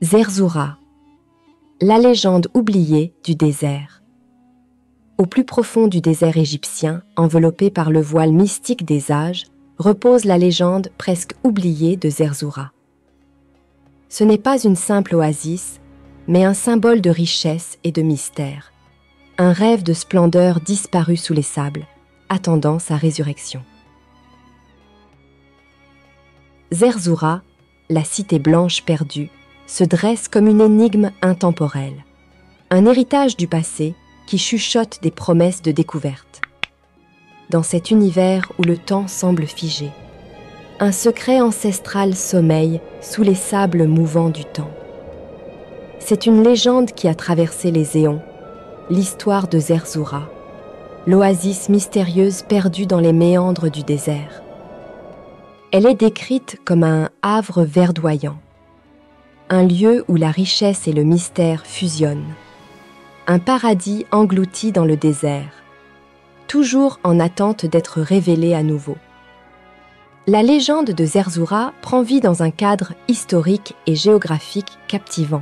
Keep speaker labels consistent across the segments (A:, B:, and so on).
A: Zerzura, la légende oubliée du désert. Au plus profond du désert égyptien, enveloppé par le voile mystique des âges, repose la légende presque oubliée de Zerzura. Ce n'est pas une simple oasis, mais un symbole de richesse et de mystère, un rêve de splendeur disparu sous les sables, attendant sa résurrection. Zerzura, la cité blanche perdue, se dresse comme une énigme intemporelle, un héritage du passé qui chuchote des promesses de découverte. Dans cet univers où le temps semble figé, un secret ancestral sommeille sous les sables mouvants du temps. C'est une légende qui a traversé les éons, l'histoire de Zerzura, l'oasis mystérieuse perdue dans les méandres du désert. Elle est décrite comme un havre verdoyant, un lieu où la richesse et le mystère fusionnent, un paradis englouti dans le désert, toujours en attente d'être révélé à nouveau. La légende de Zerzura prend vie dans un cadre historique et géographique captivant.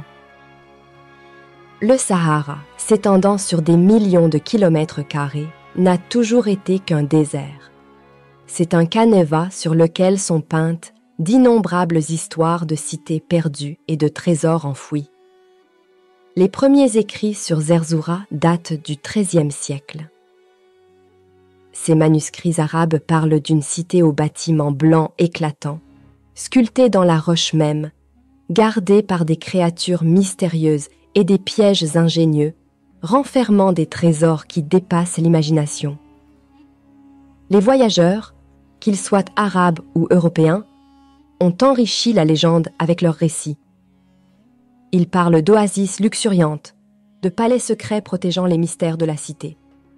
A: Le Sahara, s'étendant sur des millions de kilomètres carrés, n'a toujours été qu'un désert. C'est un canevas sur lequel sont peintes d'innombrables histoires de cités perdues et de trésors enfouis. Les premiers écrits sur Zerzura datent du XIIIe siècle. Ces manuscrits arabes parlent d'une cité aux bâtiments blancs éclatants, sculptée dans la roche même, gardée par des créatures mystérieuses et des pièges ingénieux, renfermant des trésors qui dépassent l'imagination. Les voyageurs, qu'ils soient arabes ou européens, ont enrichi la légende avec leurs récits. Ils parlent d'oasis luxuriantes, de palais secrets protégeant les mystères de la cité.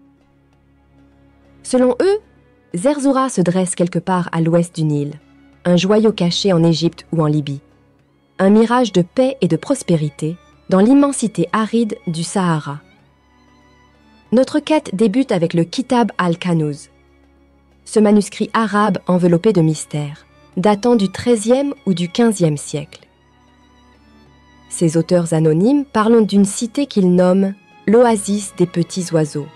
A: Selon eux, Zerzura se dresse quelque part à l'ouest du Nil, un joyau caché en Égypte ou en Libye, un mirage de paix et de prospérité dans l'immensité aride du Sahara. Notre quête débute avec le Kitab al-Kanuz, ce manuscrit arabe enveloppé de mystères, datant du XIIIe ou du XVe siècle. Ces auteurs anonymes parlent d'une cité qu'ils nomment l'oasis des petits oiseaux.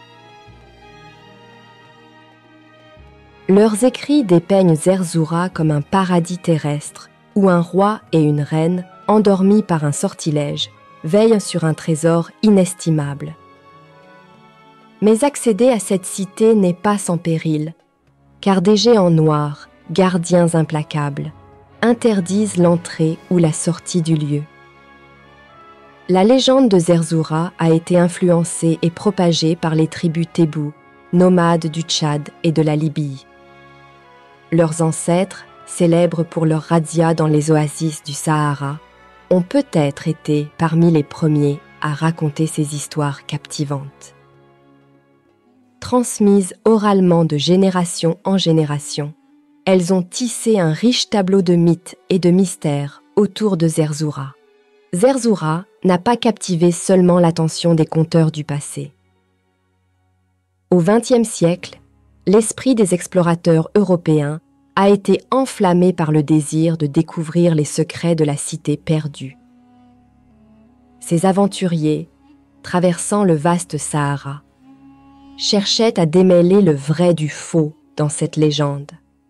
A: Leurs écrits dépeignent Zerzura comme un paradis terrestre où un roi et une reine, endormis par un sortilège, veillent sur un trésor inestimable. Mais accéder à cette cité n'est pas sans péril, car des géants noirs, gardiens implacables, interdisent l'entrée ou la sortie du lieu. La légende de Zerzura a été influencée et propagée par les tribus Tébou, nomades du Tchad et de la Libye. Leurs ancêtres, célèbres pour leurs razzias dans les oasis du Sahara, ont peut-être été parmi les premiers à raconter ces histoires captivantes. Transmises oralement de génération en génération, elles ont tissé un riche tableau de mythes et de mystères autour de Zerzura. Zerzura n'a pas captivé seulement l'attention des conteurs du passé. Au XXe siècle, l'esprit des explorateurs européens a été enflammé par le désir de découvrir les secrets de la cité perdue. Ces aventuriers, traversant le vaste Sahara, cherchaient à démêler le vrai du faux dans cette légende.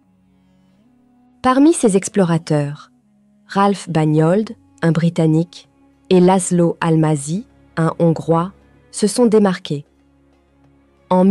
A: Parmi ces explorateurs, Ralph Bagnold, un Britannique, et Laszlo Almasi, un Hongrois, se sont démarqués. En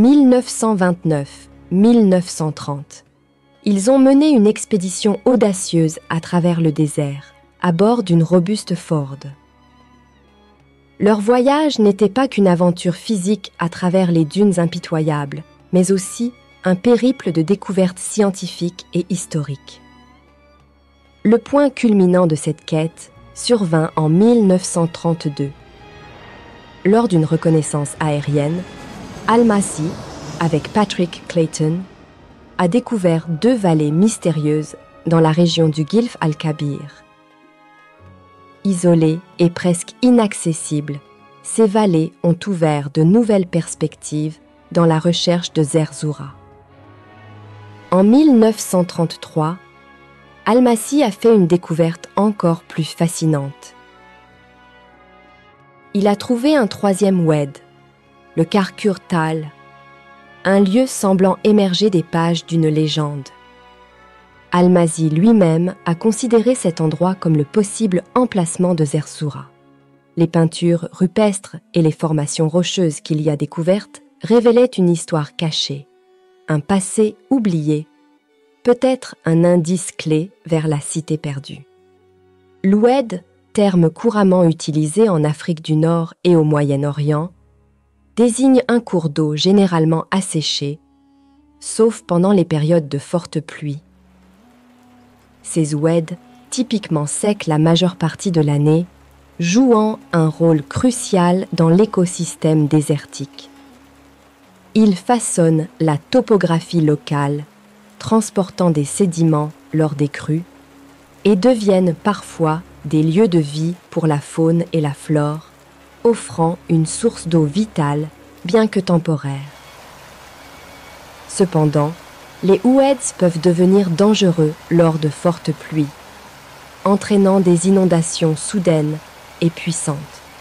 A: 1929-1930, ils ont mené une expédition audacieuse à travers le désert, à bord d'une robuste Ford. Leur voyage n'était pas qu'une aventure physique à travers les dunes impitoyables, mais aussi un périple de découvertes scientifiques et historiques. Le point culminant de cette quête survint en 1932. Lors d'une reconnaissance aérienne, Almasi, avec Patrick Clayton, a découvert 2 vallées mystérieuses dans la région du Gilf al-Kabir. Isolées et presque inaccessibles, ces vallées ont ouvert de nouvelles perspectives dans la recherche de Zerzura. En 1933, Almasi a fait une découverte encore plus fascinante. il a trouvé un troisième oued, le Karkur Tal, un lieu semblant émerger des pages d'une légende. Almazy lui-même a considéré cet endroit comme le possible emplacement de Zerzura. Les peintures rupestres et les formations rocheuses qu'il y a découvertes révélaient une histoire cachée, un passé oublié, peut-être un indice clé vers la cité perdue. L'oued, terme couramment utilisé en Afrique du Nord et au Moyen-Orient, désigne un cours d'eau généralement asséché, sauf pendant les périodes de fortes pluies. Ces oueds, typiquement secs la majeure partie de l'année, jouant un rôle crucial dans l'écosystème désertique. Ils façonnent la topographie locale, transportant des sédiments lors des crues, et deviennent parfois des lieux de vie pour la faune et la flore, offrant une source d'eau vitale, bien que temporaire. Cependant, les oueds peuvent devenir dangereux lors de fortes pluies, entraînant des inondations soudaines et puissantes.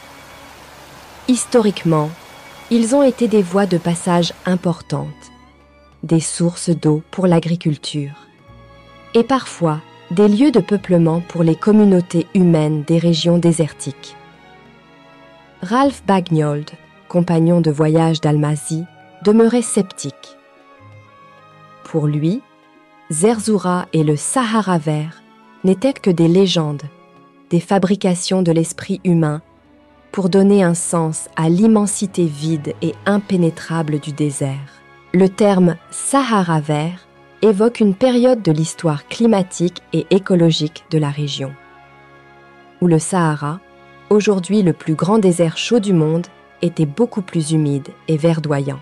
A: Historiquement, ils ont été des voies de passage importantes, des sources d'eau pour l'agriculture, et parfois des lieux de peuplement pour les communautés humaines des régions désertiques. Ralph Bagnold, compagnon de voyage d'Almazy, demeurait sceptique. Pour lui, Zerzura et le Sahara vert n'étaient que des légendes, des fabrications de l'esprit humain pour donner un sens à l'immensité vide et impénétrable du désert. Le terme Sahara vert évoque une période de l'histoire climatique et écologique de la région, où le Sahara, aujourd'hui le plus grand désert chaud du monde, était beaucoup plus humide et verdoyant.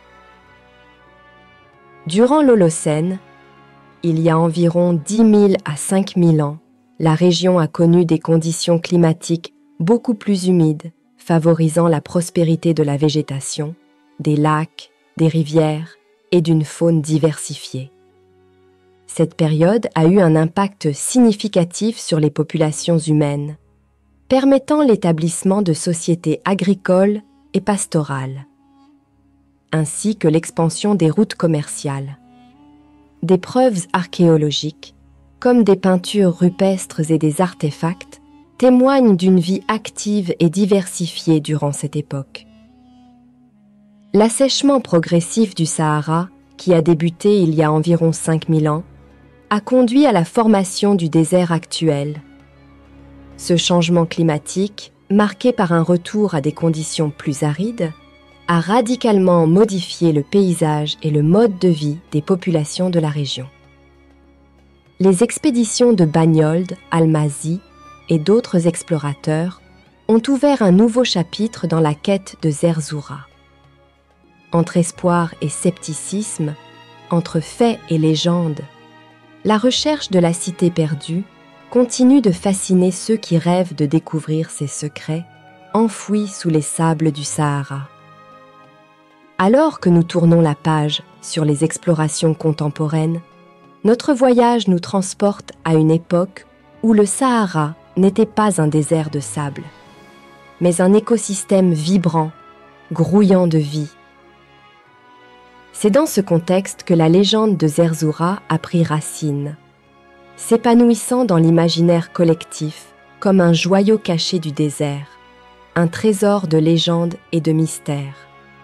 A: Durant l'Holocène, il y a environ 10 000 à 5 000 ans, la région a connu des conditions climatiques beaucoup plus humides, favorisant la prospérité de la végétation, des lacs, des rivières et d'une faune diversifiée. Cette période a eu un impact significatif sur les populations humaines, permettant l'établissement de sociétés agricoles et pastorales, ainsi que l'expansion des routes commerciales. Des preuves archéologiques, comme des peintures rupestres et des artefacts, témoignent d'une vie active et diversifiée durant cette époque. L'assèchement progressif du Sahara, qui a débuté il y a environ 5000 ans, a conduit à la formation du désert actuel. Ce changement climatique, marqué par un retour à des conditions plus arides, a radicalement modifié le paysage et le mode de vie des populations de la région. Les expéditions de Bagnold, Almazy et d'autres explorateurs ont ouvert un nouveau chapitre dans la quête de Zerzura. Entre espoir et scepticisme, entre faits et légendes, la recherche de la cité perdue continue de fasciner ceux qui rêvent de découvrir ses secrets enfouis sous les sables du Sahara. Alors que nous tournons la page sur les explorations contemporaines, notre voyage nous transporte à une époque où le Sahara n'était pas un désert de sable, mais un écosystème vibrant, grouillant de vie. C'est dans ce contexte que la légende de Zerzura a pris racine, s'épanouissant dans l'imaginaire collectif comme un joyau caché du désert, un trésor de légendes et de mystères.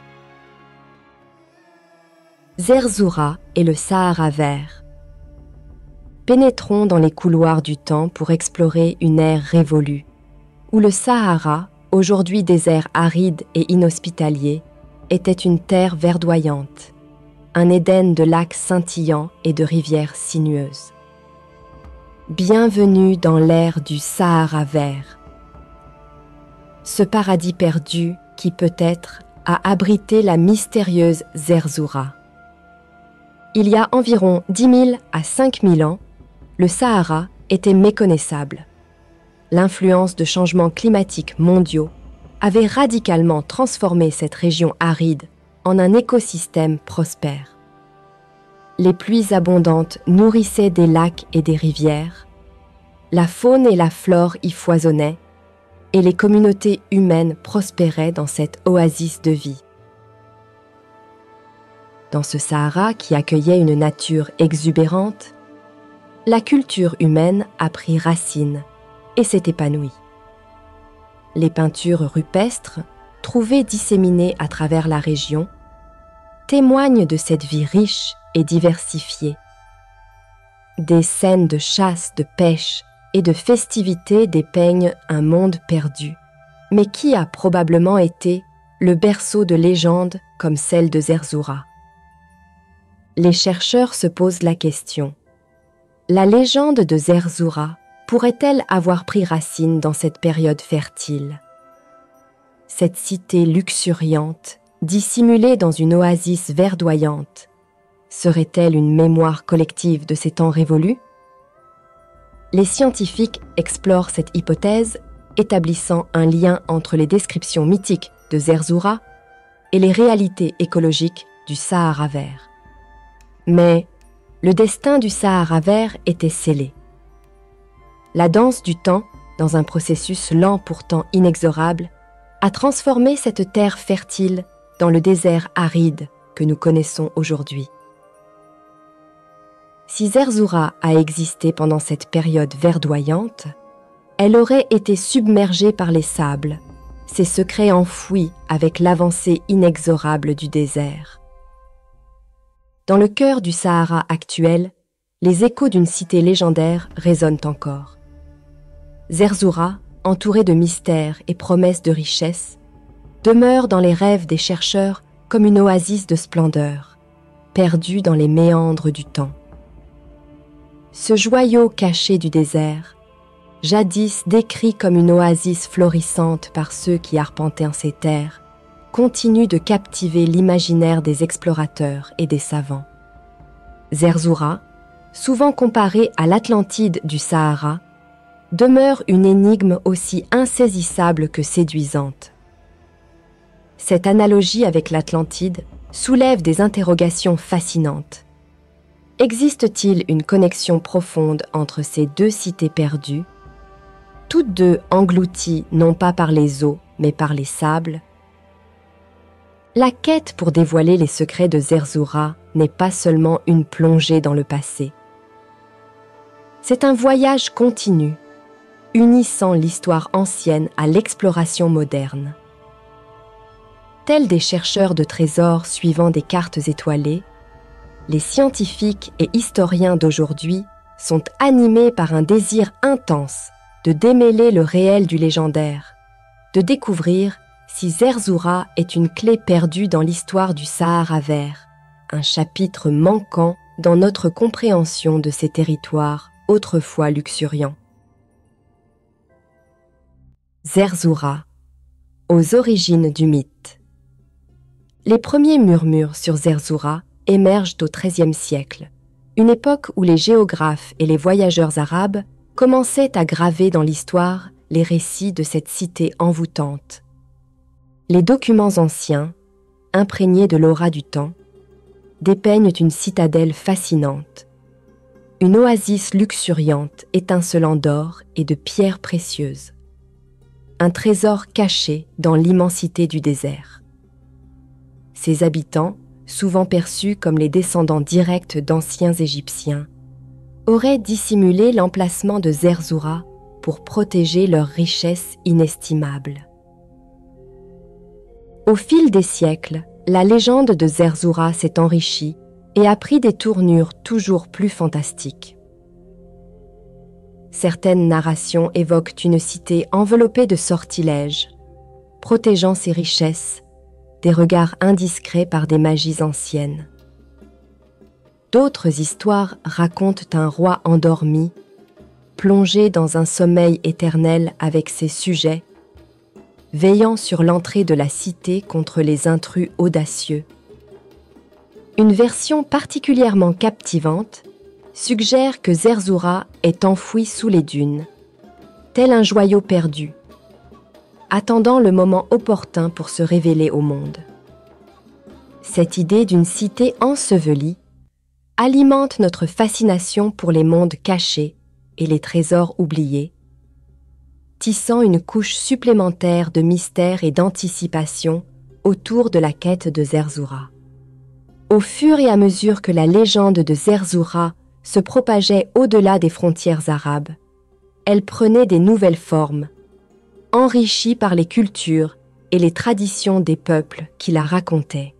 A: Zerzura et le Sahara vert. Pénétrons dans les couloirs du temps pour explorer une ère révolue, où le Sahara, aujourd'hui désert aride et inhospitalier, était une terre verdoyante, un Éden de lacs scintillants et de rivières sinueuses. Bienvenue dans l'ère du Sahara vert. Ce paradis perdu qui peut-être a abrité la mystérieuse Zerzura. Il y a environ 10 000 à 5 000 ans, le Sahara était méconnaissable. L'influence de changements climatiques mondiaux avait radicalement transformé cette région aride en un écosystème prospère. Les pluies abondantes nourrissaient des lacs et des rivières, la faune et la flore y foisonnaient, et les communautés humaines prospéraient dans cette oasis de vie. Dans ce Sahara qui accueillait une nature exubérante, la culture humaine a pris racine et s'est épanouie. Les peintures rupestres, trouvées disséminées à travers la région, témoignent de cette vie riche et diversifiée. Des scènes de chasse, de pêche et de festivités dépeignent un monde perdu, mais qui a probablement été le berceau de légendes comme celle de Zerzura. Les chercheurs se posent la question: la légende de Zerzura pourrait-elle avoir pris racine dans cette période fertile? Cette cité luxuriante, dissimulée dans une oasis verdoyante, serait-elle une mémoire collective de ces temps révolus? Les scientifiques explorent cette hypothèse, établissant un lien entre les descriptions mythiques de Zerzura et les réalités écologiques du Sahara vert. Mais le destin du Sahara vert était scellé. La danse du temps, dans un processus lent pourtant inexorable, a transformé cette terre fertile dans le désert aride que nous connaissons aujourd'hui. Si Zerzura a existé pendant cette période verdoyante, elle aurait été submergée par les sables, ses secrets enfouis avec l'avancée inexorable du désert. Dans le cœur du Sahara actuel, les échos d'une cité légendaire résonnent encore. Zerzura, entourée de mystères et promesses de richesse, demeure dans les rêves des chercheurs comme une oasis de splendeur, perdue dans les méandres du temps. Ce joyau caché du désert, jadis décrit comme une oasis florissante par ceux qui arpentaient ces terres, continue de captiver l'imaginaire des explorateurs et des savants. Zerzura, souvent comparée à l'Atlantide du Sahara, demeure une énigme aussi insaisissable que séduisante. Cette analogie avec l'Atlantide soulève des interrogations fascinantes. Existe-t-il une connexion profonde entre ces deux cités perdues, toutes deux englouties non pas par les eaux, mais par les sables? La quête pour dévoiler les secrets de Zerzura n'est pas seulement une plongée dans le passé. C'est un voyage continu, unissant l'histoire ancienne à l'exploration moderne. Tels des chercheurs de trésors suivant des cartes étoilées, les scientifiques et historiens d'aujourd'hui sont animés par un désir intense de démêler le réel du légendaire, de découvrir si Zerzura est une clé perdue dans l'histoire du Sahara vert, un chapitre manquant dans notre compréhension de ces territoires autrefois luxuriants. Zerzura, aux origines du mythe. Les premiers murmures sur Zerzura émergent au XIIIe siècle, une époque où les géographes et les voyageurs arabes commençaient à graver dans l'histoire les récits de cette cité envoûtante. Les documents anciens, imprégnés de l'aura du temps, dépeignent une citadelle fascinante, une oasis luxuriante étincelant d'or et de pierres précieuses, un trésor caché dans l'immensité du désert. Ses habitants, souvent perçus comme les descendants directs d'anciens Égyptiens, auraient dissimulé l'emplacement de Zerzura pour protéger leur richesse inestimable. Au fil des siècles, la légende de Zerzura s'est enrichie et a pris des tournures toujours plus fantastiques. Certaines narrations évoquent une cité enveloppée de sortilèges, protégeant ses richesses des regards indiscrets par des magies anciennes. D'autres histoires racontent un roi endormi, plongé dans un sommeil éternel avec ses sujets, veillant sur l'entrée de la cité contre les intrus audacieux. Une version particulièrement captivante suggère que Zerzura est enfouie sous les dunes, tel un joyau perdu, attendant le moment opportun pour se révéler au monde. Cette idée d'une cité ensevelie alimente notre fascination pour les mondes cachés et les trésors oubliés, tissant une couche supplémentaire de mystère et d'anticipation autour de la quête de Zerzura. Au fur et à mesure que la légende de Zerzura se propageait au-delà des frontières arabes, elle prenait des nouvelles formes, enrichie par les cultures et les traditions des peuples qui la racontaient.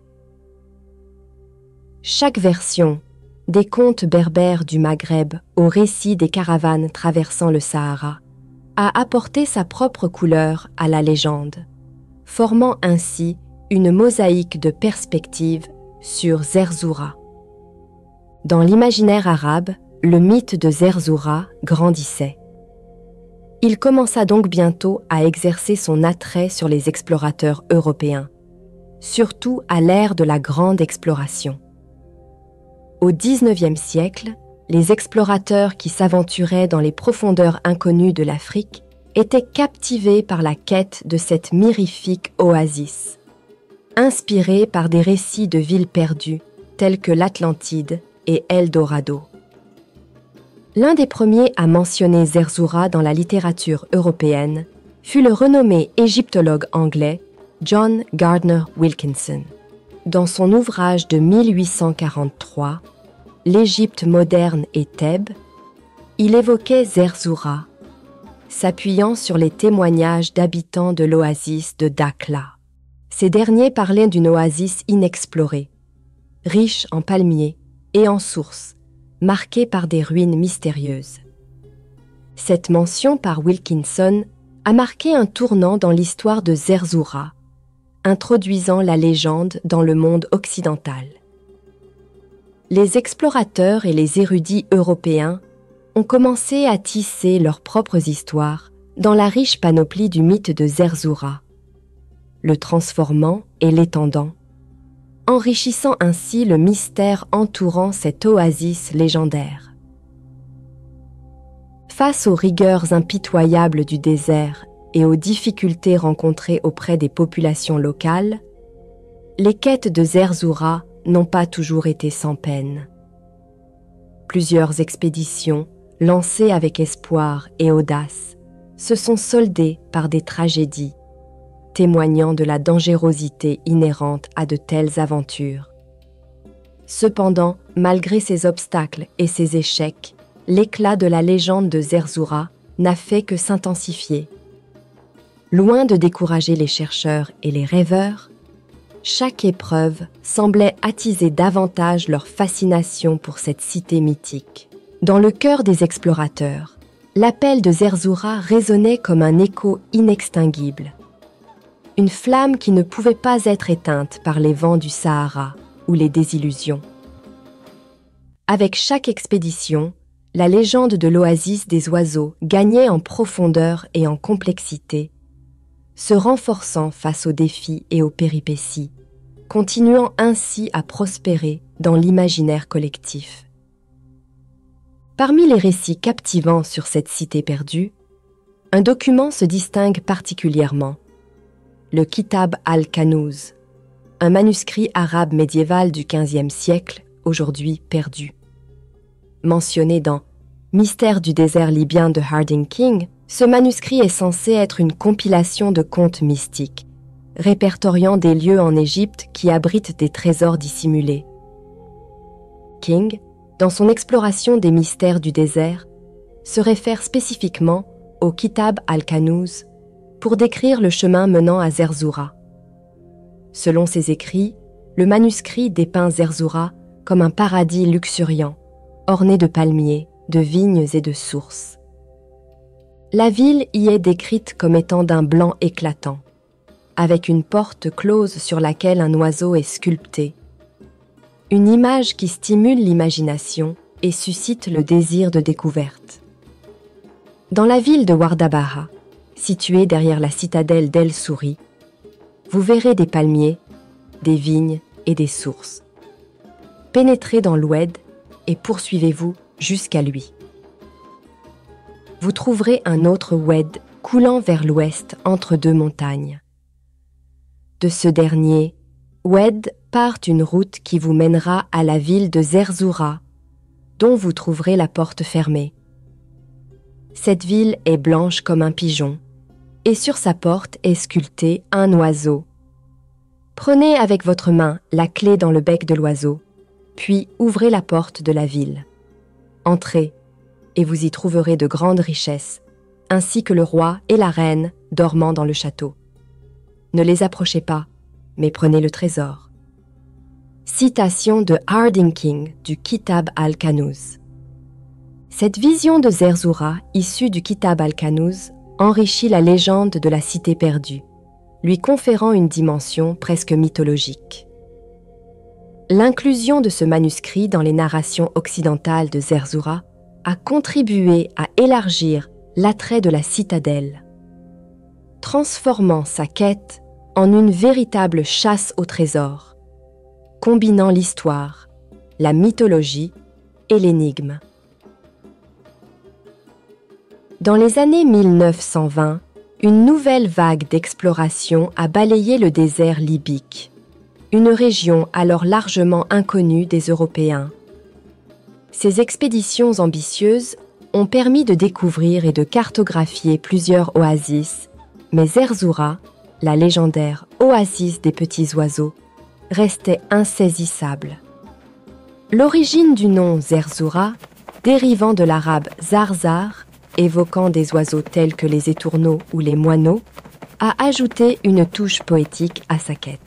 A: Chaque version, des contes berbères du Maghreb au récit des caravanes traversant le Sahara, a apporté sa propre couleur à la légende, formant ainsi une mosaïque de perspectives sur Zerzura. Dans l'imaginaire arabe, le mythe de Zerzura grandissait. Il commença donc bientôt à exercer son attrait sur les explorateurs européens, surtout à l'ère de la grande exploration. Au XIXe siècle, les explorateurs qui s'aventuraient dans les profondeurs inconnues de l'Afrique étaient captivés par la quête de cette mirifique oasis, inspirée par des récits de villes perdues telles que l'Atlantide et Eldorado. L'un des premiers à mentionner Zerzura dans la littérature européenne fut le renommé égyptologue anglais John Gardner Wilkinson. Dans son ouvrage de 1843, L'Égypte moderne et Thèbes, il évoquait Zerzura, s'appuyant sur les témoignages d'habitants de l'oasis de Dakhla. Ces derniers parlaient d'une oasis inexplorée, riche en palmiers et en sources, marquée par des ruines mystérieuses. Cette mention par Wilkinson a marqué un tournant dans l'histoire de Zerzura, introduisant la légende dans le monde occidental. Les explorateurs et les érudits européens ont commencé à tisser leurs propres histoires dans la riche panoplie du mythe de Zerzura, le transformant et l'étendant, enrichissant ainsi le mystère entourant cette oasis légendaire. Face aux rigueurs impitoyables du désert et aux difficultés rencontrées auprès des populations locales, les quêtes de Zerzura n'ont pas toujours été sans peine. Plusieurs expéditions, lancées avec espoir et audace, se sont soldées par des tragédies, témoignant de la dangerosité inhérente à de telles aventures. Cependant, malgré ces obstacles et ces échecs, l'éclat de la légende de Zerzura n'a fait que s'intensifier. Loin de décourager les chercheurs et les rêveurs, chaque épreuve semblait attiser davantage leur fascination pour cette cité mythique. Dans le cœur des explorateurs, l'appel de Zerzura résonnait comme un écho inextinguible. Une flamme qui ne pouvait pas être éteinte par les vents du Sahara ou les désillusions. Avec chaque expédition, la légende de l'oasis des oiseaux gagnait en profondeur et en complexité, se renforçant face aux défis et aux péripéties, continuant ainsi à prospérer dans l'imaginaire collectif. Parmi les récits captivants sur cette cité perdue, un document se distingue particulièrement, le Kitab al-Kanuz, un manuscrit arabe médiéval du XVe siècle, aujourd'hui perdu. Mentionné dans Mystère du désert libyen de Harding King, ce manuscrit est censé être une compilation de contes mystiques, répertoriant des lieux en Égypte qui abritent des trésors dissimulés. King, dans son exploration des mystères du désert, se réfère spécifiquement au Kitab al-Kanuz pour décrire le chemin menant à Zerzura. Selon ses écrits, le manuscrit dépeint Zerzura comme un paradis luxuriant, orné de palmiers, de vignes et de sources. La ville y est décrite comme étant d'un blanc éclatant, avec une porte close sur laquelle un oiseau est sculpté. Une image qui stimule l'imagination et suscite le désir de découverte. Dans la ville de Wardabaha, située derrière la citadelle d'El Souri, vous verrez des palmiers, des vignes et des sources. Pénétrez dans l'oued et poursuivez-vous jusqu'à lui. Vous trouverez un autre oued coulant vers l'ouest entre deux montagnes. De ce dernier, oued part une route qui vous mènera à la ville de Zerzura, dont vous trouverez la porte fermée. Cette ville est blanche comme un pigeon et sur sa porte est sculpté un oiseau. Prenez avec votre main la clé dans le bec de l'oiseau, puis ouvrez la porte de la ville. Entrez, et vous y trouverez de grandes richesses, ainsi que le roi et la reine dormant dans le château. Ne les approchez pas, mais prenez le trésor. Citation de Harding King du Kitab al-Kanuz. Cette vision de Zerzura, issue du Kitab al-Kanuz, enrichit la légende de la cité perdue, lui conférant une dimension presque mythologique. L'inclusion de ce manuscrit dans les narrations occidentales de Zerzura a contribué à élargir l'attrait de la citadelle, transformant sa quête en une véritable chasse au trésor, combinant l'histoire, la mythologie et l'énigme. Dans les années 1920, une nouvelle vague d'exploration a balayé le désert libyque, une région alors largement inconnue des Européens. Ces expéditions ambitieuses ont permis de découvrir et de cartographier plusieurs oasis, mais Zerzura, la légendaire oasis des petits oiseaux, restait insaisissable. L'origine du nom Zerzura, dérivant de l'arabe zarzar, évoquant des oiseaux tels que les étourneaux ou les moineaux, a ajouté une touche poétique à sa quête.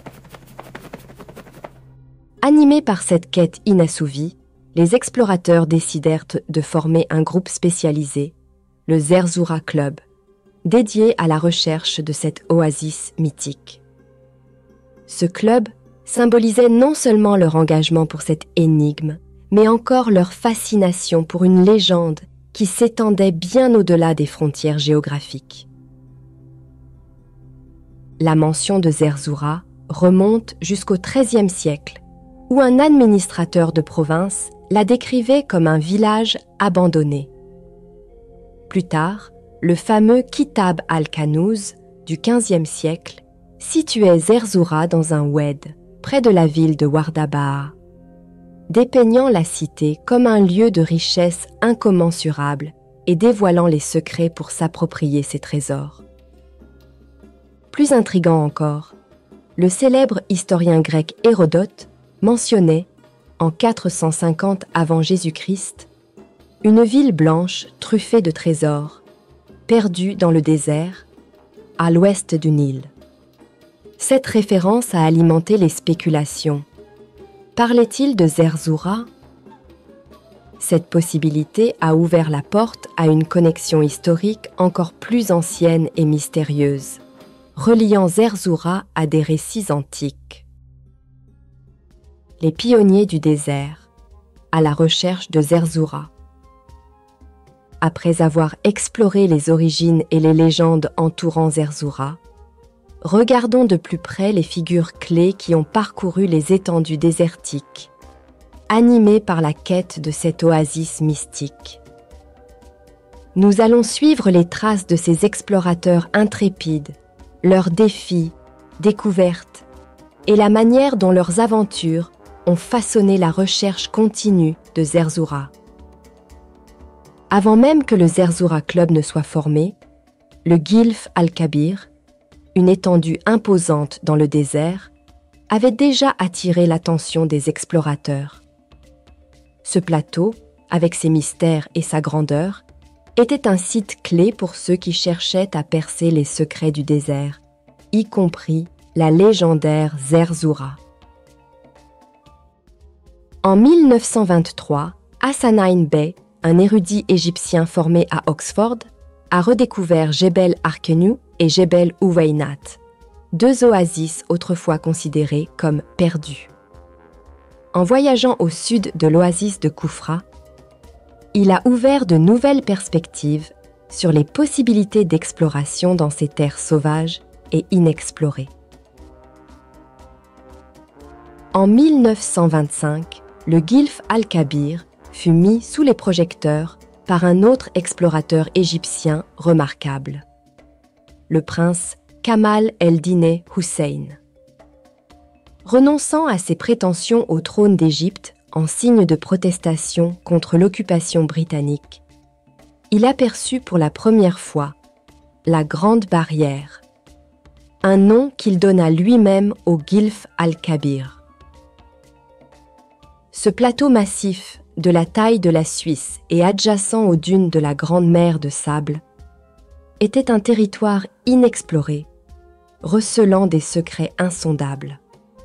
A: Animés par cette quête inassouvie, les explorateurs décidèrent de former un groupe spécialisé, le Zerzura Club, dédié à la recherche de cette oasis mythique. Ce club symbolisait non seulement leur engagement pour cette énigme, mais encore leur fascination pour une légende qui s'étendait bien au-delà des frontières géographiques. La mention de Zerzura remonte jusqu'au XIIIe siècle, où un administrateur de province la décrivait comme un village abandonné. Plus tard, le fameux Kitab al-Kanuz du XVe siècle situait Zerzura dans un oued, près de la ville de Ouardabaa, dépeignant la cité comme un lieu de richesse incommensurable et dévoilant les secrets pour s'approprier ses trésors. Plus intrigant encore, le célèbre historien grec Hérodote mentionnait, en 450 avant Jésus-Christ, une ville blanche truffée de trésors, perdue dans le désert, à l'ouest du Nil. Cette référence a alimenté les spéculations. Parlait-il de Zerzura ? Cette possibilité a ouvert la porte à une connexion historique encore plus ancienne et mystérieuse, reliant Zerzura à des récits antiques. Les pionniers du désert, à la recherche de Zerzura. Après avoir exploré les origines et les légendes entourant Zerzura, regardons de plus près les figures clés qui ont parcouru les étendues désertiques, animées par la quête de cette oasis mystique. Nous allons suivre les traces de ces explorateurs intrépides, leurs défis, découvertes, et la manière dont leurs aventures ont façonné la recherche continue de Zerzura. Avant même que le Zerzura Club ne soit formé, le Gilf al-Kabir, une étendue imposante dans le désert, avait déjà attiré l'attention des explorateurs. Ce plateau, avec ses mystères et sa grandeur, était un site clé pour ceux qui cherchaient à percer les secrets du désert, y compris la légendaire Zerzura. En 1923, Hassanein Bey, un érudit égyptien formé à Oxford, a redécouvert Jebel Arkenu et Jebel Ouwaynat, deux oasis autrefois considérées comme perdues. En voyageant au sud de l'oasis de Koufra, il a ouvert de nouvelles perspectives sur les possibilités d'exploration dans ces terres sauvages et inexplorées. En 1925, le Gilf al-Kabir fut mis sous les projecteurs par un autre explorateur égyptien remarquable, le prince Kamal el-Dine Hussein. Renonçant à ses prétentions au trône d'Égypte en signe de protestation contre l'occupation britannique, il aperçut pour la première fois la Grande Barrière, un nom qu'il donna lui-même au Gilf al-Kabir. Ce plateau massif, de la taille de la Suisse et adjacent aux dunes de la Grande Mer de Sable, était un territoire inexploré, recelant des secrets insondables.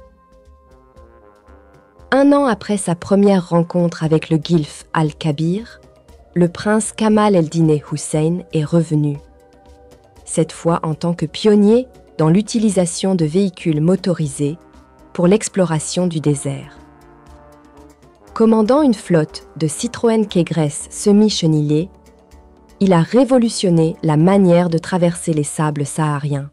A: Un an après sa première rencontre avec le Gilf al-Kabir, le prince Kamal el-Dîn Hussein est revenu, cette fois en tant que pionnier dans l'utilisation de véhicules motorisés pour l'exploration du désert. Commandant une flotte de Citroën Kégresse semi-chenillés, il a révolutionné la manière de traverser les sables sahariens.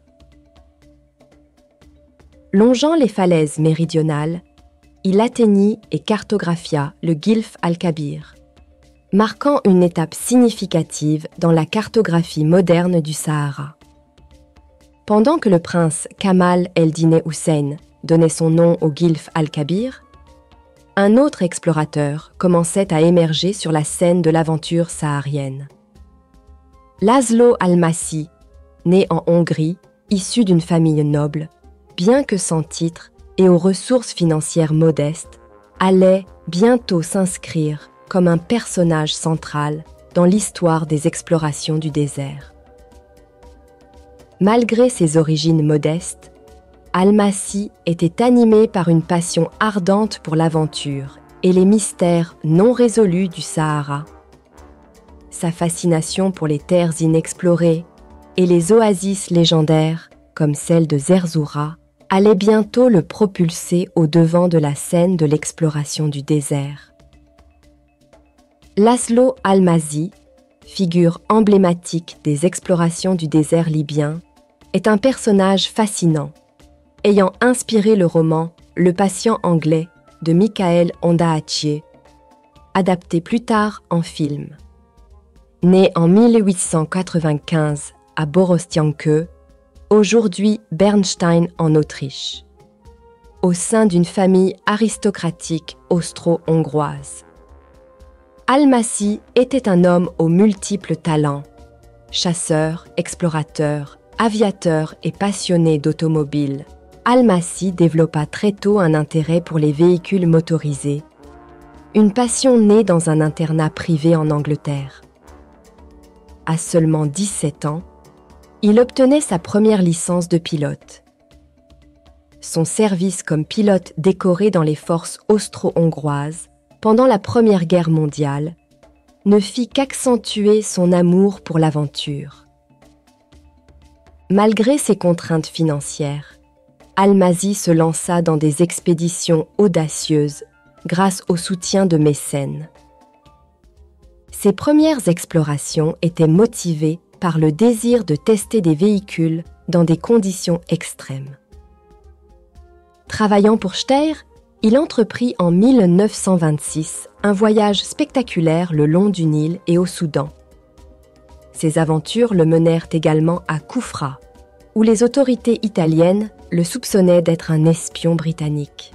A: Longeant les falaises méridionales, il atteignit et cartographia le Gilf al-Kabir, marquant une étape significative dans la cartographie moderne du Sahara. Pendant que le prince Kamal el-Dîn Hussein donnait son nom au Gilf al-Kabir, un autre explorateur commençait à émerger sur la scène de l'aventure saharienne. László Almásy, né en Hongrie, issu d'une famille noble, bien que sans titre et aux ressources financières modestes, allait bientôt s'inscrire comme un personnage central dans l'histoire des explorations du désert. Malgré ses origines modestes, Almásy était animé par une passion ardente pour l'aventure et les mystères non résolus du Sahara. Sa fascination pour les terres inexplorées et les oasis légendaires, comme celle de Zerzura, allait bientôt le propulser au devant de la scène de l'exploration du désert. László Almásy, figure emblématique des explorations du désert libyen, est un personnage fascinant, ayant inspiré le roman Le patient anglais de Michael Ondaatje, adapté plus tard en film. Né en 1895 à Borostianke, aujourd'hui Bernstein en Autriche, au sein d'une famille aristocratique austro-hongroise. Almásy était un homme aux multiples talents, chasseur, explorateur, aviateur et passionné d'automobile. Almásy développa très tôt un intérêt pour les véhicules motorisés, une passion née dans un internat privé en Angleterre. À seulement 17 ans, il obtenait sa première licence de pilote. Son service comme pilote décoré dans les forces austro-hongroises pendant la Première Guerre mondiale ne fit qu'accentuer son amour pour l'aventure. Malgré ses contraintes financières, Almásy se lança dans des expéditions audacieuses grâce au soutien de mécènes. Ses premières explorations étaient motivées par le désir de tester des véhicules dans des conditions extrêmes. Travaillant pour Steyr, il entreprit en 1926 un voyage spectaculaire le long du Nil et au Soudan. Ses aventures le menèrent également à Koufra, où les autorités italiennes le soupçonnaient d'être un espion britannique.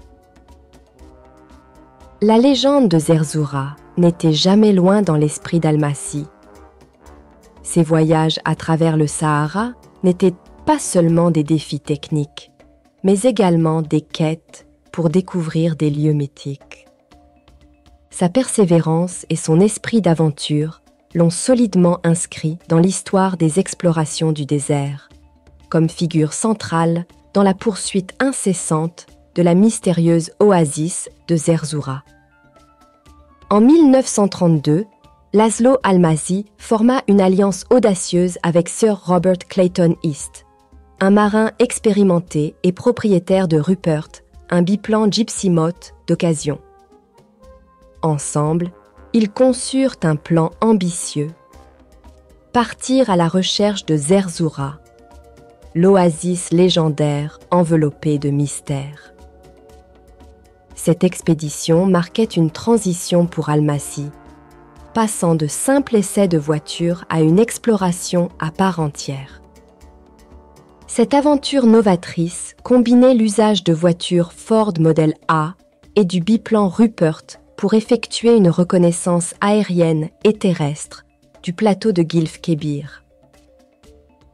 A: La légende de Zerzura n'était jamais loin dans l'esprit d'Almásy. Ses voyages à travers le Sahara n'étaient pas seulement des défis techniques, mais également des quêtes pour découvrir des lieux mythiques. Sa persévérance et son esprit d'aventure l'ont solidement inscrit dans l'histoire des explorations du désert, comme figure centrale dans la poursuite incessante de la mystérieuse oasis de Zerzura. En 1932, László Almásy forma une alliance audacieuse avec Sir Robert Clayton East, un marin expérimenté et propriétaire de Rupert, un biplan Gypsy Moth d'occasion. Ensemble, ils conçurent un plan ambitieux. Partir à la recherche de Zerzura, l'oasis légendaire enveloppée de mystères. Cette expédition marquait une transition pour Almásy, passant de simples essais de voiture à une exploration à part entière. Cette aventure novatrice combinait l'usage de voitures Ford Model A et du biplan Rupert pour effectuer une reconnaissance aérienne et terrestre du plateau de Gilf Kebir.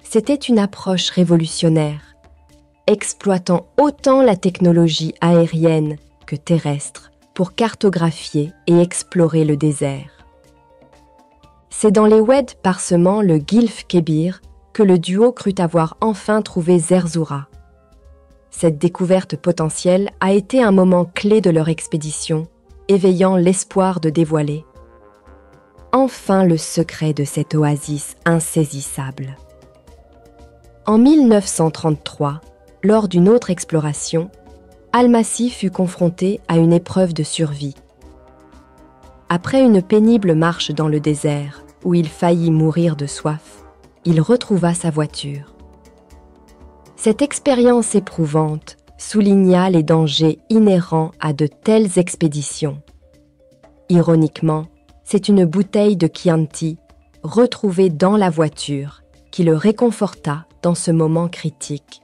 A: C'était une approche révolutionnaire, exploitant autant la technologie aérienne que terrestre pour cartographier et explorer le désert. C'est dans les oueds parsemant le Gilf Kebir que le duo crut avoir enfin trouvé Zerzura. Cette découverte potentielle a été un moment clé de leur expédition, éveillant l'espoir de dévoiler enfin le secret de cette oasis insaisissable. En 1933, lors d'une autre exploration, Almasi fut confronté à une épreuve de survie. Après une pénible marche dans le désert, où il faillit mourir de soif, il retrouva sa voiture. Cette expérience éprouvante souligna les dangers inhérents à de telles expéditions. Ironiquement, c'est une bouteille de Chianti retrouvée dans la voiture qui le réconforta dans ce moment critique.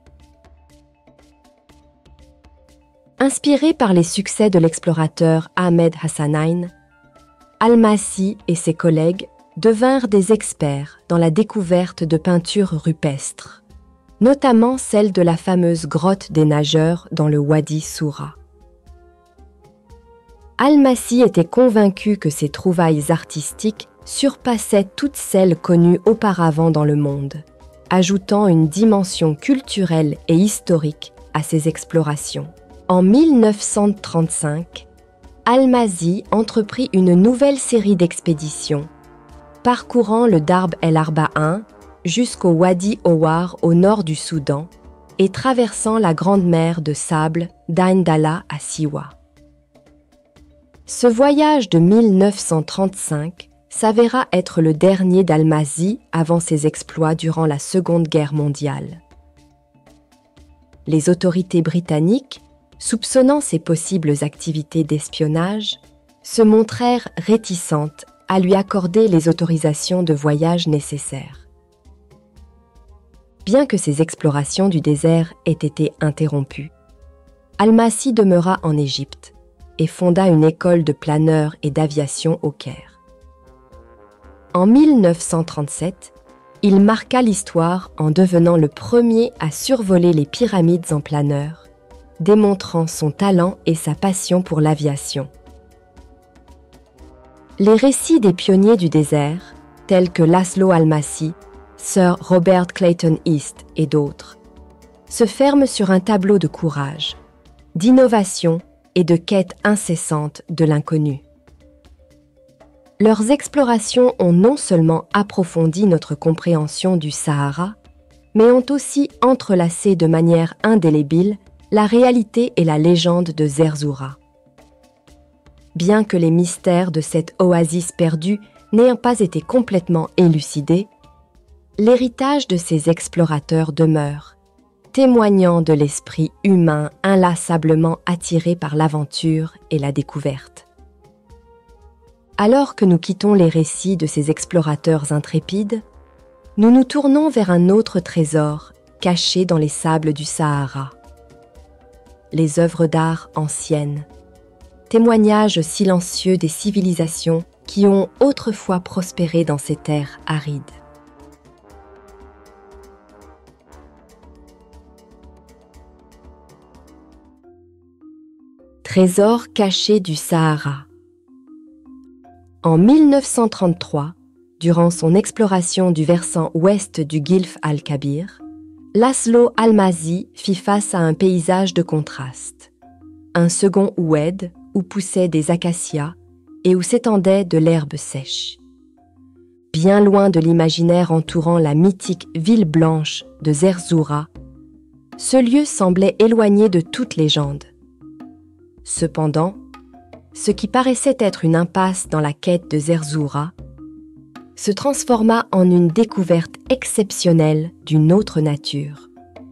A: Inspiré par les succès de l'explorateur Ahmed Hassanain, Almasi et ses collègues devinrent des experts dans la découverte de peintures rupestres, notamment celle de la fameuse grotte des nageurs dans le Wadi Soura. Almasi était convaincu que ces trouvailles artistiques surpassaient toutes celles connues auparavant dans le monde, ajoutant une dimension culturelle et historique à ses explorations. En 1935, Almasi entreprit une nouvelle série d'expéditions, parcourant le Darb el-Arba'in jusqu'au Wadi Owar au nord du Soudan et traversant la grande mer de sable d'Ain Dalla à Siwa. Ce voyage de 1935 s'avéra être le dernier d'Almasi avant ses exploits durant la Seconde Guerre mondiale. Les autorités britanniques, soupçonnant ses possibles activités d'espionnage, se montrèrent réticentes à lui accorder les autorisations de voyage nécessaires. Bien que ses explorations du désert aient été interrompues, Almasi demeura en Égypte et fonda une école de planeurs et d'aviation au Caire. En 1937, il marqua l'histoire en devenant le premier à survoler les pyramides en planeur, démontrant son talent et sa passion pour l'aviation. Les récits des pionniers du désert, tels que Laszlo Almasi, Sir Robert Clayton East et d'autres, se ferment sur un tableau de courage, d'innovation et de quête incessante de l'inconnu. Leurs explorations ont non seulement approfondi notre compréhension du Sahara, mais ont aussi entrelacé de manière indélébile la réalité et la légende de Zerzura. Bien que les mystères de cette oasis perdue n'ayant pas été complètement élucidés, l'héritage de ces explorateurs demeure, témoignant de l'esprit humain inlassablement attiré par l'aventure et la découverte. Alors que nous quittons les récits de ces explorateurs intrépides, nous nous tournons vers un autre trésor caché dans les sables du Sahara. Les œuvres d'art anciennes, témoignages silencieux des civilisations qui ont autrefois prospéré dans ces terres arides. Trésor caché du Sahara. En 1933, durant son exploration du versant ouest du Gilf al-Kabir, Laszlo Almasi fit face à un paysage de contraste. Un second oued où poussaient des acacias et où s'étendait de l'herbe sèche. Bien loin de l'imaginaire entourant la mythique ville blanche de Zerzura, ce lieu semblait éloigné de toute légende. Cependant, ce qui paraissait être une impasse dans la quête de Zerzura se transforma en une découverte exceptionnelle d'une autre nature.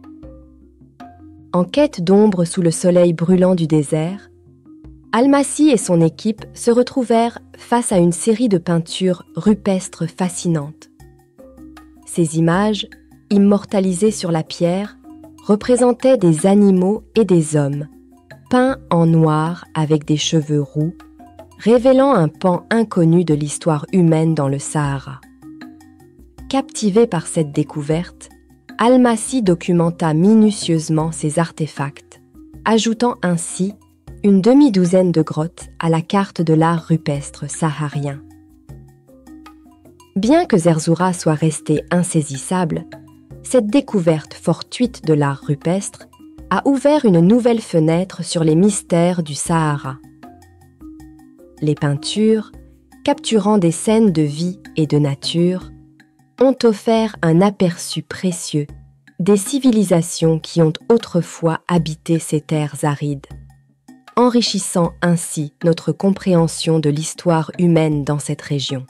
A: En quête d'ombre sous le soleil brûlant du désert, Almasi et son équipe se retrouvèrent face à une série de peintures rupestres fascinantes. Ces images, immortalisées sur la pierre, représentaient des animaux et des hommes, peints en noir avec des cheveux roux, révélant un pan inconnu de l'histoire humaine dans le Sahara. Captivé par cette découverte, Almasi documenta minutieusement ces artefacts, ajoutant ainsi une demi-douzaine de grottes à la carte de l'art rupestre saharien. Bien que Zerzura soit resté insaisissable, cette découverte fortuite de l'art rupestre a ouvert une nouvelle fenêtre sur les mystères du Sahara. Les peintures, capturant des scènes de vie et de nature, ont offert un aperçu précieux des civilisations qui ont autrefois habité ces terres arides, enrichissant ainsi notre compréhension de l'histoire humaine dans cette région.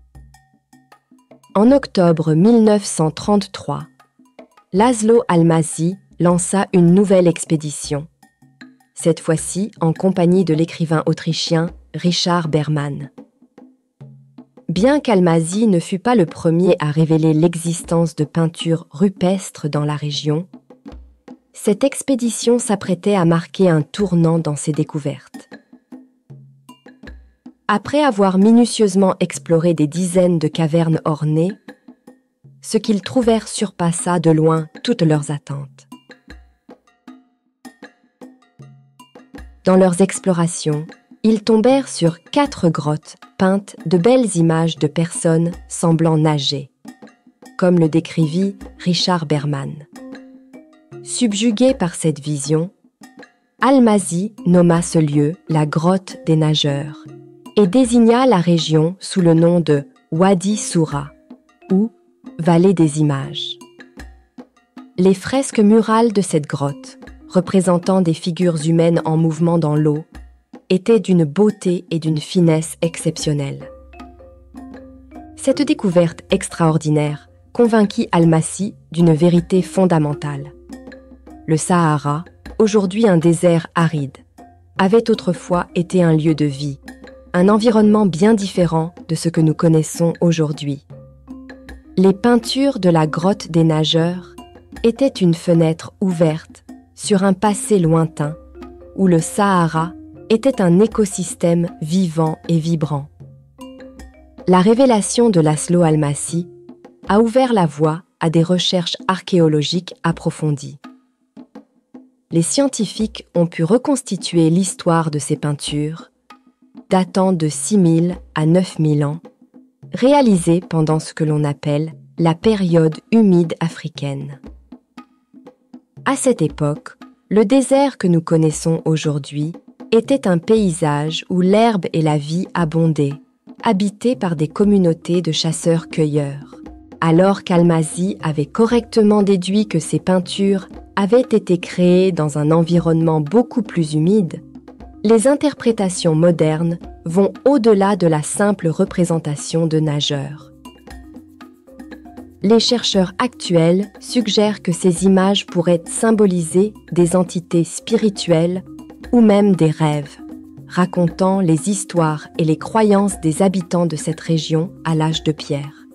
A: En octobre 1933, Laszlo Almasi lança une nouvelle expédition, cette fois-ci en compagnie de l'écrivain autrichien Richard Berman. Bien qu'Almasi ne fut pas le premier à révéler l'existence de peintures rupestres dans la région, cette expédition s'apprêtait à marquer un tournant dans ses découvertes. Après avoir minutieusement exploré des dizaines de cavernes ornées, ce qu'ils trouvèrent surpassa de loin toutes leurs attentes. Dans leurs explorations, ils tombèrent sur 4 grottes peintes de belles images de personnes semblant nager, comme le décrivit Richard Berman. Subjugué par cette vision, Almasi nomma ce lieu la grotte des nageurs et désigna la région sous le nom de Wadi Soura, ou vallée des images. Les fresques murales de cette grotte, représentant des figures humaines en mouvement dans l'eau, étaient d'une beauté et d'une finesse exceptionnelles. Cette découverte extraordinaire convainquit Almasi d'une vérité fondamentale. Le Sahara, aujourd'hui un désert aride, avait autrefois été un lieu de vie, un environnement bien différent de ce que nous connaissons aujourd'hui. Les peintures de la grotte des nageurs étaient une fenêtre ouverte sur un passé lointain où le Sahara était un écosystème vivant et vibrant. La révélation de Laszlo Almasi a ouvert la voie à des recherches archéologiques approfondies. Les scientifiques ont pu reconstituer l'histoire de ces peintures, datant de 6000 à 9000 ans, réalisées pendant ce que l'on appelle la période humide africaine. À cette époque, le désert que nous connaissons aujourd'hui était un paysage où l'herbe et la vie abondaient, habité par des communautés de chasseurs-cueilleurs. Alors qu'Almasi avait correctement déduit que ces peintures avaient été créées dans un environnement beaucoup plus humide, les interprétations modernes vont au-delà de la simple représentation de nageurs. Les chercheurs actuels suggèrent que ces images pourraient symboliser des entités spirituelles ou même des rêves, racontant les histoires et les croyances des habitants de cette région à l'âge de pierre.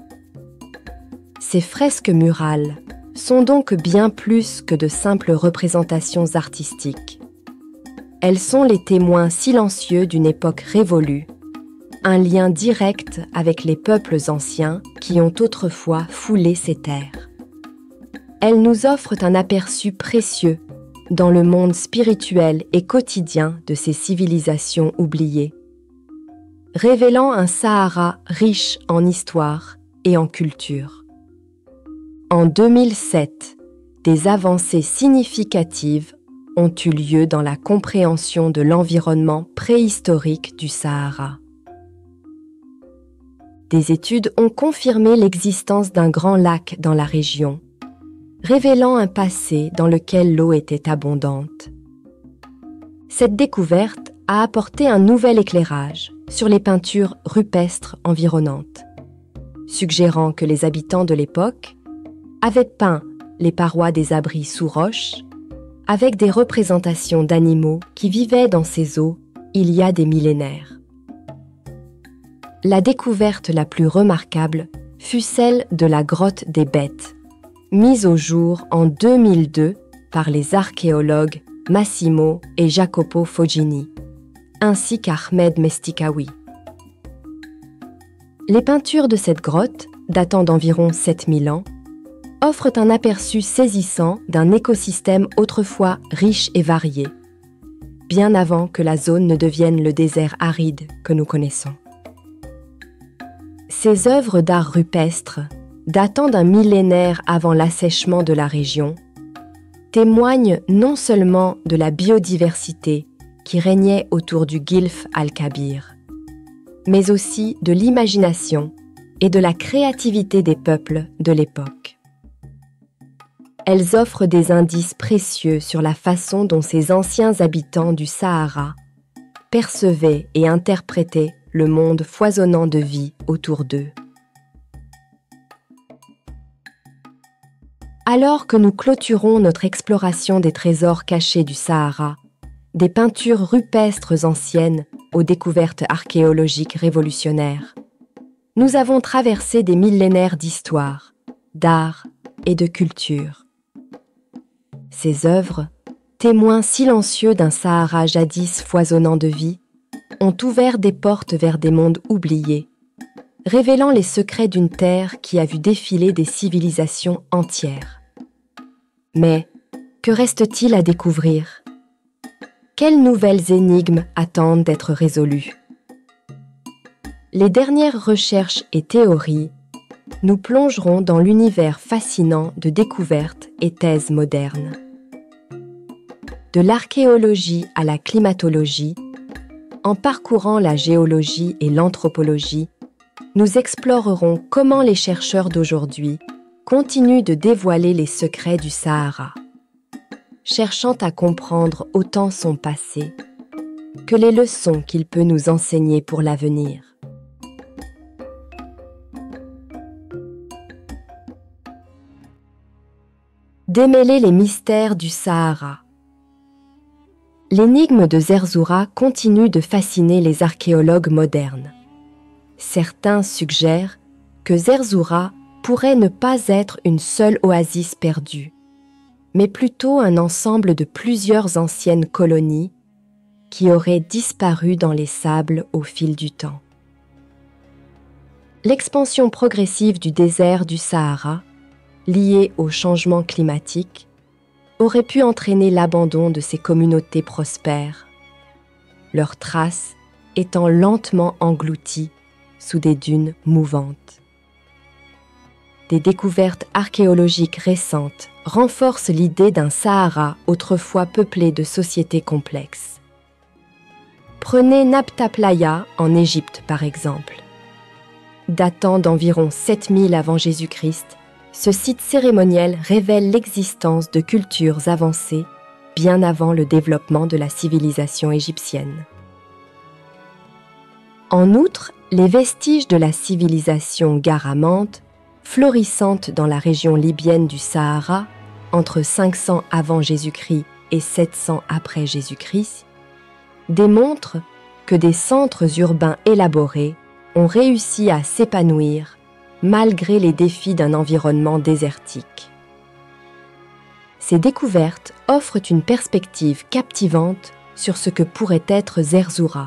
A: Ces fresques murales sont donc bien plus que de simples représentations artistiques. Elles sont les témoins silencieux d'une époque révolue, un lien direct avec les peuples anciens qui ont autrefois foulé ces terres. Elles nous offrent un aperçu précieux dans le monde spirituel et quotidien de ces civilisations oubliées, révélant un Sahara riche en histoire et en culture. En 2007, des avancées significatives ont eu lieu dans la compréhension de l'environnement préhistorique du Sahara. Des études ont confirmé l'existence d'un grand lac dans la région, révélant un passé dans lequel l'eau était abondante. Cette découverte a apporté un nouvel éclairage sur les peintures rupestres environnantes, suggérant que les habitants de l'époque avaient peint les parois des abris sous roche avec des représentations d'animaux qui vivaient dans ces eaux il y a des millénaires. La découverte la plus remarquable fut celle de la grotte des bêtes, mise au jour en 2002 par les archéologues Massimo et Jacopo Foggini, ainsi qu'Ahmed Mestikawi. Les peintures de cette grotte datant d'environ 7000 ans, offrent un aperçu saisissant d'un écosystème autrefois riche et varié, bien avant que la zone ne devienne le désert aride que nous connaissons. Ces œuvres d'art rupestre, datant d'un millénaire avant l'assèchement de la région, témoignent non seulement de la biodiversité qui régnait autour du Guilf al-Kabir, mais aussi de l'imagination et de la créativité des peuples de l'époque. Elles offrent des indices précieux sur la façon dont ces anciens habitants du Sahara percevaient et interprétaient le monde foisonnant de vie autour d'eux. Alors que nous clôturons notre exploration des trésors cachés du Sahara, des peintures rupestres anciennes aux découvertes archéologiques révolutionnaires, nous avons traversé des millénaires d'histoire, d'art et de culture. Ces œuvres, témoins silencieux d'un Sahara jadis foisonnant de vie, ont ouvert des portes vers des mondes oubliés, révélant les secrets d'une terre qui a vu défiler des civilisations entières. Mais que reste-t-il à découvrir ? Quelles nouvelles énigmes attendent d'être résolues ? Les dernières recherches et théories nous plongeront dans l'univers fascinant de découvertes et thèses modernes. De l'archéologie à la climatologie, en parcourant la géologie et l'anthropologie, nous explorerons comment les chercheurs d'aujourd'hui continuent de dévoiler les secrets du Sahara, cherchant à comprendre autant son passé que les leçons qu'il peut nous enseigner pour l'avenir. Démêler les mystères du Sahara. L'énigme de Zerzura continue de fasciner les archéologues modernes. Certains suggèrent que Zerzura pourrait ne pas être une seule oasis perdue, mais plutôt un ensemble de plusieurs anciennes colonies qui auraient disparu dans les sables au fil du temps. L'expansion progressive du désert du Sahara, liée au changement climatique, aurait pu entraîner l'abandon de ces communautés prospères, leurs traces étant lentement englouties sous des dunes mouvantes. Des découvertes archéologiques récentes renforcent l'idée d'un Sahara autrefois peuplé de sociétés complexes. Prenez Nabta Playa en Égypte par exemple. Datant d'environ 7000 avant Jésus-Christ, ce site cérémoniel révèle l'existence de cultures avancées bien avant le développement de la civilisation égyptienne. En outre, les vestiges de la civilisation garamante, florissante dans la région libyenne du Sahara, entre 500 avant Jésus-Christ et 700 après Jésus-Christ, démontrent que des centres urbains élaborés ont réussi à s'épanouir malgré les défis d'un environnement désertique. Ces découvertes offrent une perspective captivante sur ce que pourrait être Zerzura.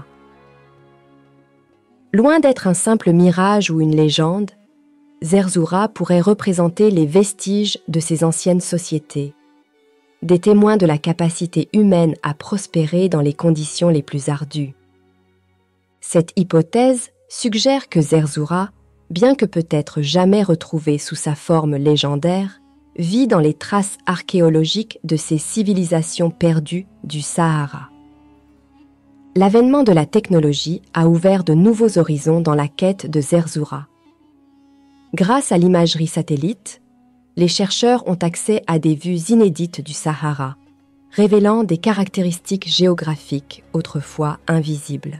A: Loin d'être un simple mirage ou une légende, Zerzura pourrait représenter les vestiges de ces anciennes sociétés, des témoins de la capacité humaine à prospérer dans les conditions les plus ardues. Cette hypothèse suggère que Zerzura, bien que peut-être jamais retrouvée sous sa forme légendaire, vit dans les traces archéologiques de ces civilisations perdues du Sahara. L'avènement de la technologie a ouvert de nouveaux horizons dans la quête de Zerzura. Grâce à l'imagerie satellite, les chercheurs ont accès à des vues inédites du Sahara, révélant des caractéristiques géographiques autrefois invisibles.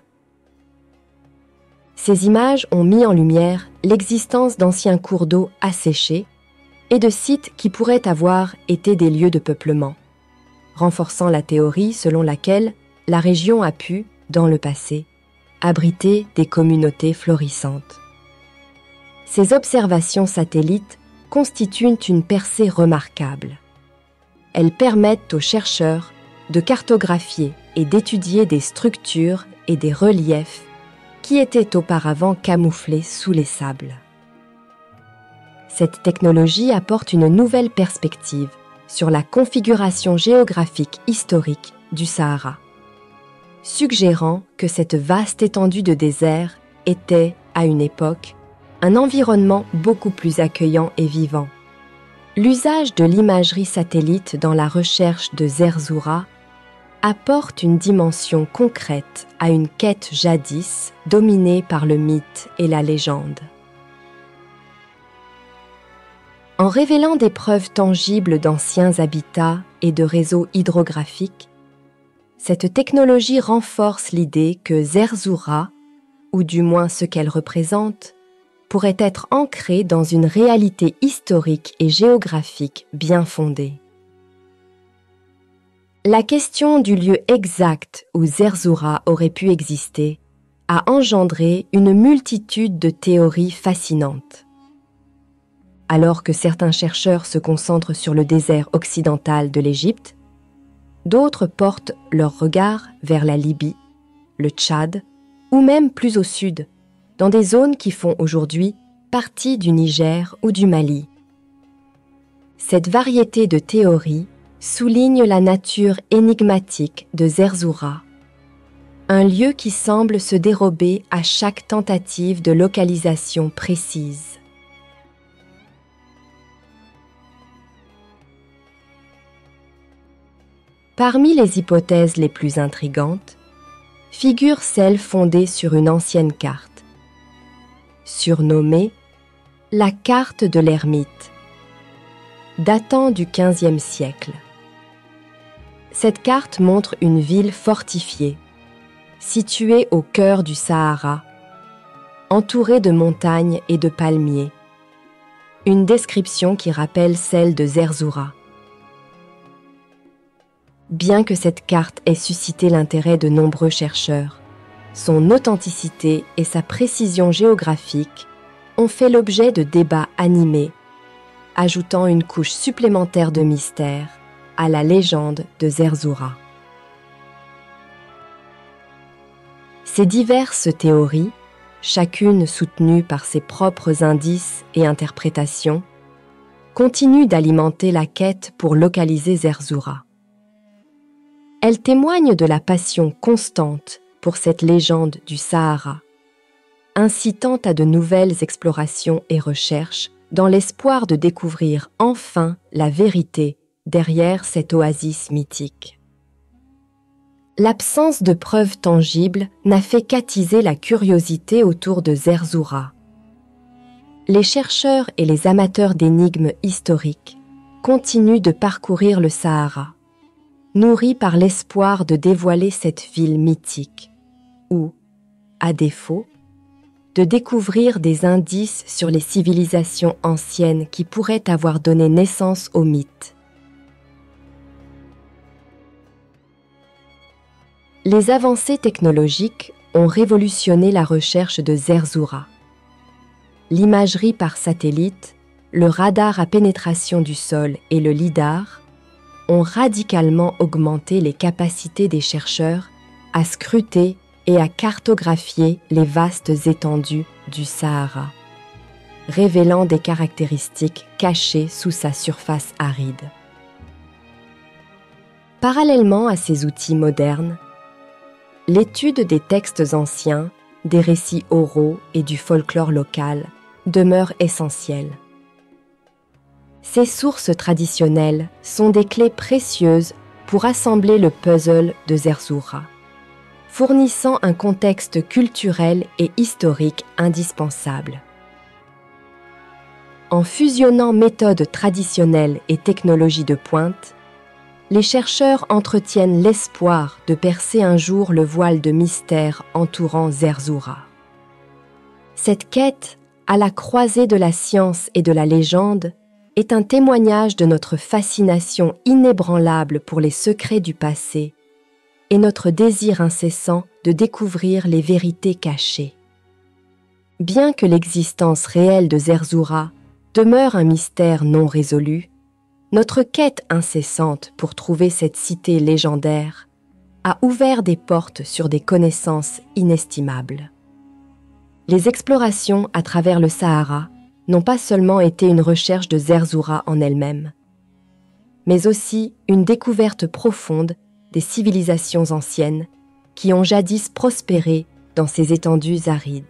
A: Ces images ont mis en lumière l'existence d'anciens cours d'eau asséchés et de sites qui pourraient avoir été des lieux de peuplement, renforçant la théorie selon laquelle la région a pu, dans le passé, abriter des communautés florissantes. Ces observations satellites constituent une percée remarquable. Elles permettent aux chercheurs de cartographier et d'étudier des structures et des reliefs qui étaient auparavant camouflés sous les sables. Cette technologie apporte une nouvelle perspective sur la configuration géographique historique du Sahara, suggérant que cette vaste étendue de désert était, à une époque, un environnement beaucoup plus accueillant et vivant. L'usage de l'imagerie satellite dans la recherche de Zerzura apporte une dimension concrète à une quête jadis dominée par le mythe et la légende. En révélant des preuves tangibles d'anciens habitats et de réseaux hydrographiques, cette technologie renforce l'idée que Zerzura, ou du moins ce qu'elle représente, pourrait être ancrée dans une réalité historique et géographique bien fondée. La question du lieu exact où Zerzura aurait pu exister a engendré une multitude de théories fascinantes. Alors que certains chercheurs se concentrent sur le désert occidental de l'Égypte, d'autres portent leur regard vers la Libye, le Tchad ou même plus au sud, dans des zones qui font aujourd'hui partie du Niger ou du Mali. Cette variété de théories souligne la nature énigmatique de Zerzura, un lieu qui semble se dérober à chaque tentative de localisation précise. Parmi les hypothèses les plus intrigantes, figure celle fondée sur une ancienne carte, surnommée la carte de l'ermite, datant du XVe siècle. Cette carte montre une ville fortifiée, située au cœur du Sahara, entourée de montagnes et de palmiers. Une description qui rappelle celle de Zerzura. Bien que cette carte ait suscité l'intérêt de nombreux chercheurs, son authenticité et sa précision géographique ont fait l'objet de débats animés, ajoutant une couche supplémentaire de mystère à la légende de Zerzura. Ces diverses théories, chacune soutenue par ses propres indices et interprétations, continuent d'alimenter la quête pour localiser Zerzura. Elles témoignent de la passion constante pour cette légende du Sahara, incitant à de nouvelles explorations et recherches dans l'espoir de découvrir enfin la vérité derrière cette oasis mythique. L'absence de preuves tangibles n'a fait qu'attiser la curiosité autour de Zerzura. Les chercheurs et les amateurs d'énigmes historiques continuent de parcourir le Sahara, nourris par l'espoir de dévoiler cette ville mythique, ou, à défaut, de découvrir des indices sur les civilisations anciennes qui pourraient avoir donné naissance aux mythes. Les avancées technologiques ont révolutionné la recherche de Zerzura. L'imagerie par satellite, le radar à pénétration du sol et le lidar ont radicalement augmenté les capacités des chercheurs à scruter et à cartographier les vastes étendues du Sahara, révélant des caractéristiques cachées sous sa surface aride. Parallèlement à ces outils modernes, l'étude des textes anciens, des récits oraux et du folklore local demeure essentielle. Ces sources traditionnelles sont des clés précieuses pour assembler le puzzle de Zerzura, fournissant un contexte culturel et historique indispensable. En fusionnant méthodes traditionnelles et technologies de pointe, les chercheurs entretiennent l'espoir de percer un jour le voile de mystère entourant Zerzura. Cette quête, à la croisée de la science et de la légende, est un témoignage de notre fascination inébranlable pour les secrets du passé et notre désir incessant de découvrir les vérités cachées. Bien que l'existence réelle de Zerzura demeure un mystère non résolu, notre quête incessante pour trouver cette cité légendaire a ouvert des portes sur des connaissances inestimables. Les explorations à travers le Sahara n'ont pas seulement été une recherche de Zerzura en elle-même, mais aussi une découverte profonde des civilisations anciennes qui ont jadis prospéré dans ces étendues arides.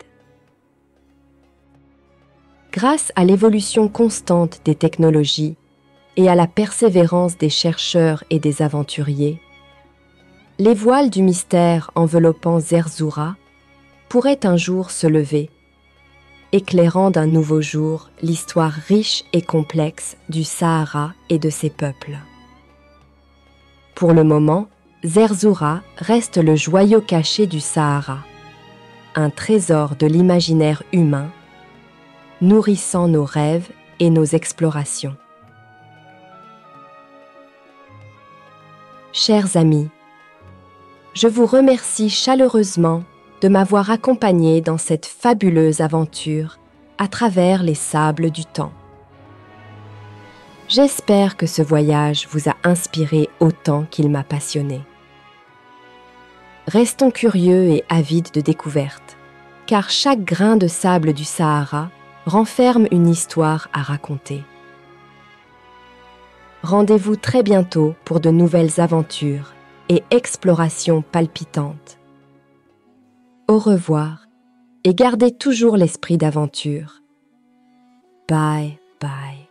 A: Grâce à l'évolution constante des technologies et à la persévérance des chercheurs et des aventuriers, les voiles du mystère enveloppant Zerzura pourraient un jour se lever, éclairant d'un nouveau jour l'histoire riche et complexe du Sahara et de ses peuples. Pour le moment, Zerzura reste le joyau caché du Sahara, un trésor de l'imaginaire humain, nourrissant nos rêves et nos explorations. Chers amis, je vous remercie chaleureusement de m'avoir accompagné dans cette fabuleuse aventure à travers les sables du temps. J'espère que ce voyage vous a inspiré autant qu'il m'a passionné. Restons curieux et avides de découvertes, car chaque grain de sable du Sahara renferme une histoire à raconter. Rendez-vous très bientôt pour de nouvelles aventures et explorations palpitantes. Au revoir et gardez toujours l'esprit d'aventure. Bye bye.